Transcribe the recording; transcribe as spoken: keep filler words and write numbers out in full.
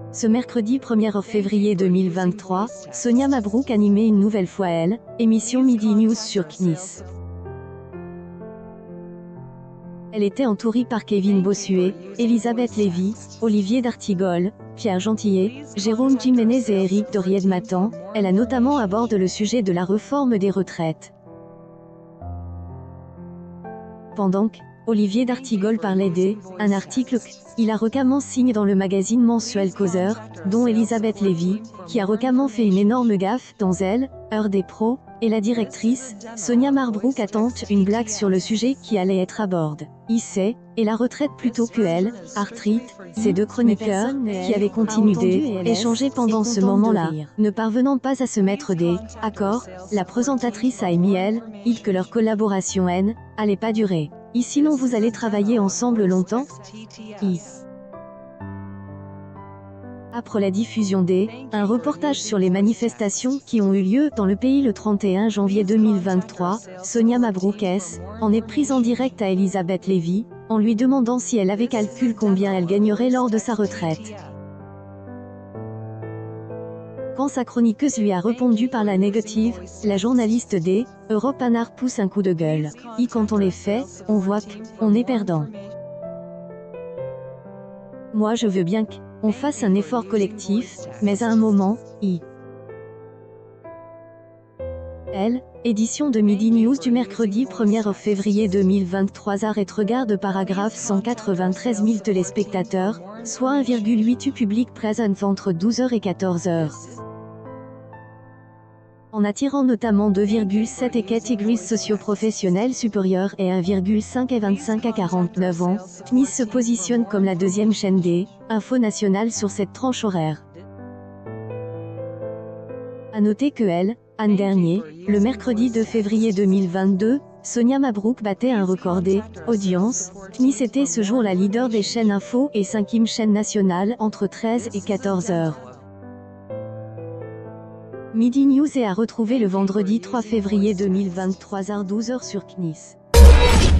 Ce mercredi premier février deux mille vingt-trois, Sonia Mabrouk animait une nouvelle fois Elle, émission Midi News sur C N I S. Elle était entourée par Kevin Bossuet, Elisabeth Lévy, Olivier d'Artigol, Pierre Gentillet, Jérôme Jiménez et Éric Dorier-de-Matan. Elle a notamment abordé le sujet de la réforme des retraites. Pendant que Olivier d'Artigol parlait des « un article qu'il a récemment signé dans le magazine mensuel Causeur », dont Elisabeth Lévy, qui a récemment fait une énorme gaffe dans Elle, Heure des pros, et la directrice, Sonia Mabrouk a tenté une blague sur le sujet qui allait être abordé. Ici, et la retraite plutôt que Elle, Artrite, ces deux chroniqueurs, qui avaient continué d'échanger pendant ce moment-là, ne parvenant pas à se mettre des accords, la présentatrice a émis Elle, il que leur collaboration N, allait pas durer. Et sinon vous allez travailler ensemble longtemps? I. Après la diffusion des un reportage sur les manifestations qui ont eu lieu dans le pays le trente et un janvier deux mille vingt-trois, Sonia Mabrouk S, en est prise en direct à Elisabeth Lévy, en lui demandant si elle avait calculé combien elle gagnerait lors de sa retraite. Quand sa chroniqueuse lui a répondu par la négative, la journaliste des Europe un art pousse un coup de gueule. Et quand on les fait, on voit qu'on est perdant. Moi je veux bien qu'on fasse un effort collectif, mais à un moment, i. Elle, édition de Midi News du mercredi premier février deux mille vingt-trois. Arrête regarde paragraphe cent quatre-vingt-treize mille téléspectateurs, soit un virgule huit du public présent entre douze heures et quatorze heures. En attirant notamment deux virgule sept et catégories socio-professionnelles supérieures et un virgule cinq et vingt-cinq à quarante-neuf ans, C N I S se positionne comme la deuxième chaîne des infos nationales sur cette tranche horaire. À noter que Elle, an dernier, le mercredi deux février deux mille vingt-deux, Sonia Mabrouk battait un record des audiences. C N I S était ce jour la leader des chaînes info et cinquième chaîne nationale entre treize et quatorze heures. Midi News est à retrouver le vendredi trois février deux mille vingt-trois à douze heures sur C N I S.